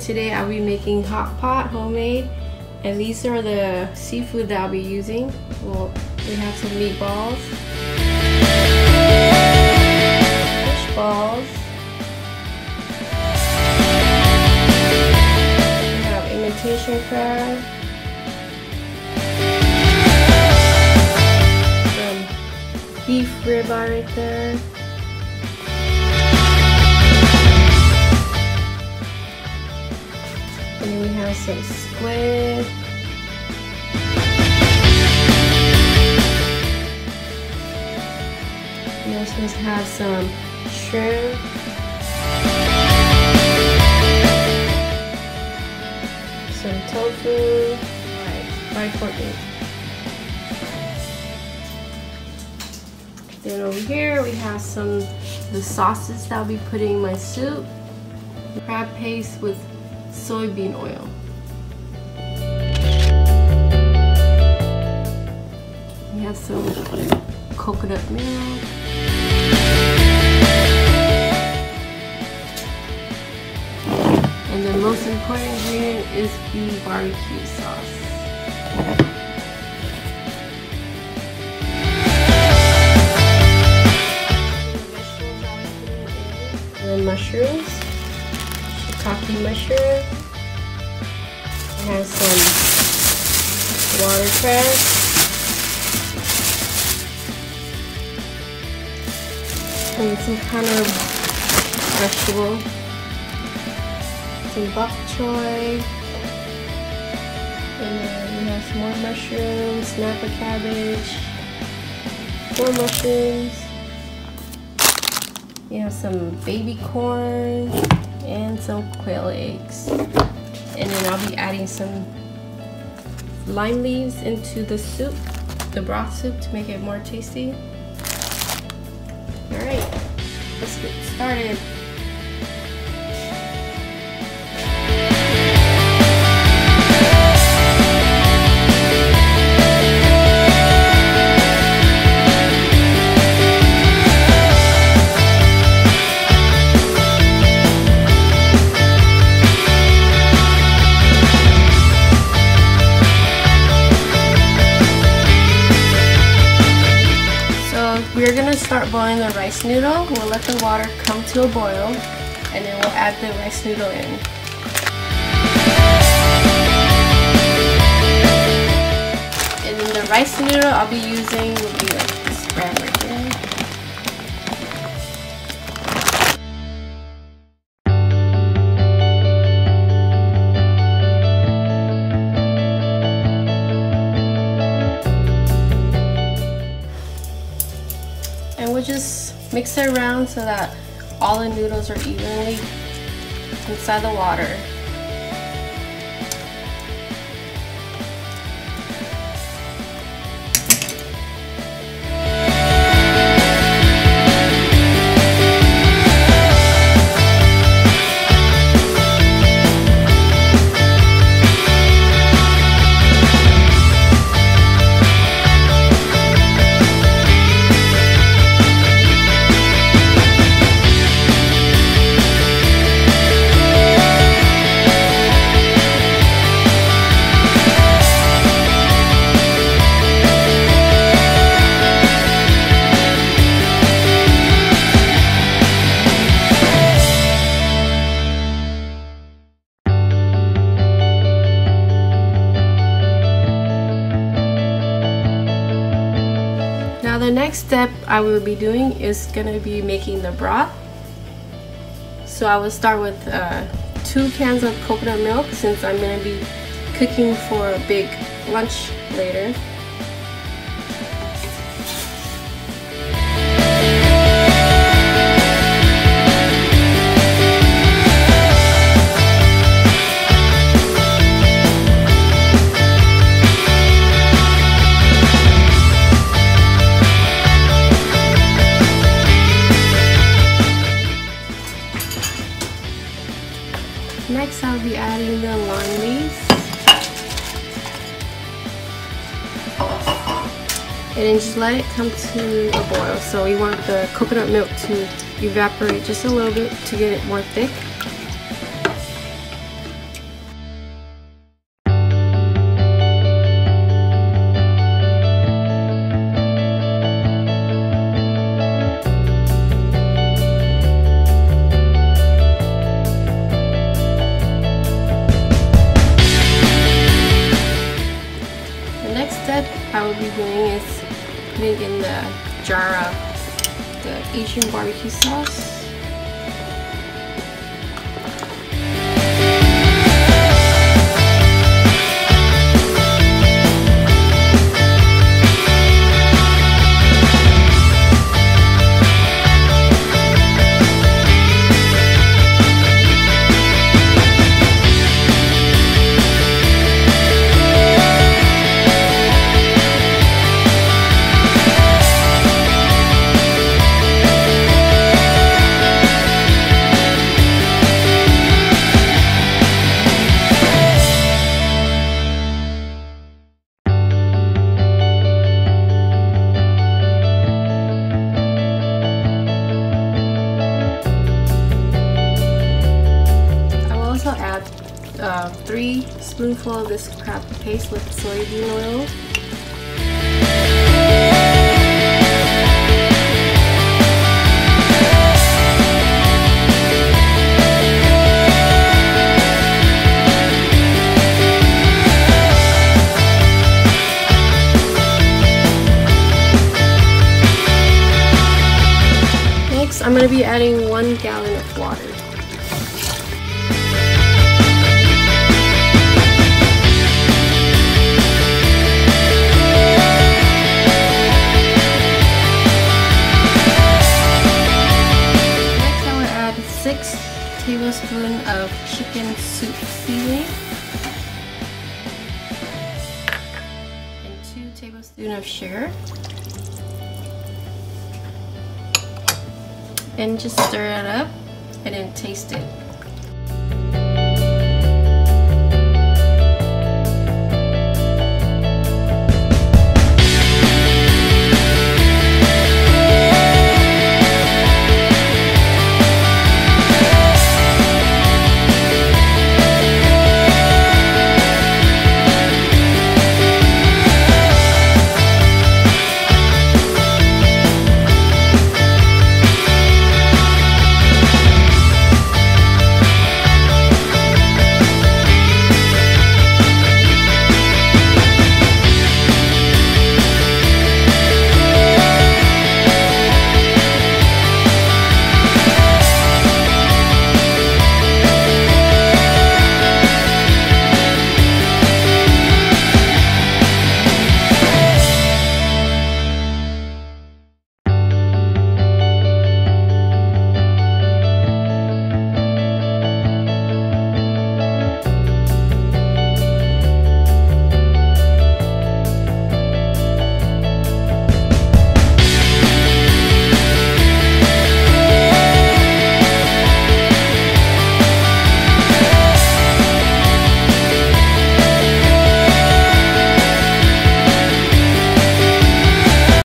today I'll be making hot pot homemade, and these are the seafood that I'll be using. Well, we have some meatballs, fish balls, we have imitation crab, some beef ribeye right there. And then we have some squid. We also have some shrimp. Some tofu. Alright, 548. Then over here we have the sauces that I'll be putting in my soup. Crab paste with soybean oil. We have some coconut milk. And the most important ingredient is the barbecue sauce. And the mushrooms. Shiitake mushroom. I have some watercress, and some kind of vegetable, some bok choy, and then we have some more mushrooms, snapper cabbage, more mushrooms. We have some baby corn and some quail eggs. And then I'll be adding some lime leaves into the soup, the broth soup, to make it more tasty. Alright, let's get started. We're gonna start boiling the rice noodle. We'll let the water come to a boil, and then we'll add the rice noodle in. And then the rice noodle I'll be using will be like this brand right here. And we'll just mix it around so that all the noodles are evenly inside the water. Now the next step I will be doing is going to be making the broth. So I will start with 2 cans of coconut milk, since I'm going to be cooking for a big lunch later. Next, I'll be adding the lime leaves. And then just let it come to a boil. So we want the coconut milk to evaporate just a little bit to get it more thick. put it in the jar of the Asian barbecue sauce. Add 3 spoonfuls of this crab paste with soybean oil. Next, I'm going to be adding 1 gallon of water. Next, I will add 6 tablespoons of chicken soup seasoning and 2 tablespoons of sugar. And just stir it up and then taste it.